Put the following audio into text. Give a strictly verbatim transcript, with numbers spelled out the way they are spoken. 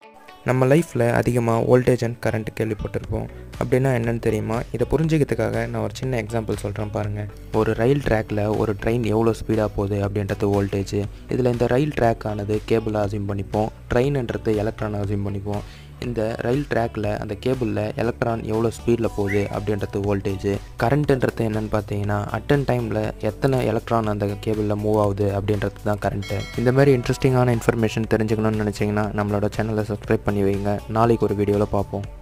நம்ம லைஃப்பில் அதிகமாக வோல்டேஜ் அண்ட் கரண்ட் கேள்விப்பட்டிருப்போம். அப்படின்னா என்னென்னு தெரியுமா? இதை புரிஞ்சுக்கிறதுக்காக நான் ஒரு சின்ன எக்ஸாம்பிள் சொல்கிறேன் பாருங்கள். ஒரு ரயில் ட்ராக்கில் ஒரு ட்ரெயின் எவ்வளோ ஸ்பீடாக போகுது அப்படின்றது வோல்டேஜ். இதில் இந்த ரயில் ட்ராக் ஆனது கேபிளாக அசியூம் பண்ணிப்போம், ட்ரெயின்ன்றது எலக்ட்ரானை அசியூம் பண்ணிப்போம். இந்த ரயில் ட்ராக்கில் அந்த கேபிளில் எலக்ட்ரான் எவ்வளோ ஸ்பீடில் போகுது அப்படின்றது வோல்டேஜ். கரண்ட்டுன்றது என்னென்னு பார்த்தீங்கன்னா அட்டன் டைமில் எத்தனை எலக்ட்ரான் அந்த கேபிளில் மூவ் ஆகுது அப்படின்றது தான் கரண்ட்டு. இந்த மாதிரி இன்ட்ரெஸ்டிங்கான இன்ஃபர்மேஷன் தெரிஞ்சுக்கணும்னு நினச்சிங்கன்னா நம்மளோட சேனலை சப்ஸ்கிரைப் பண்ணி வைங்க. நாளைக்கு ஒரு வீடியோவில் பார்ப்போம்.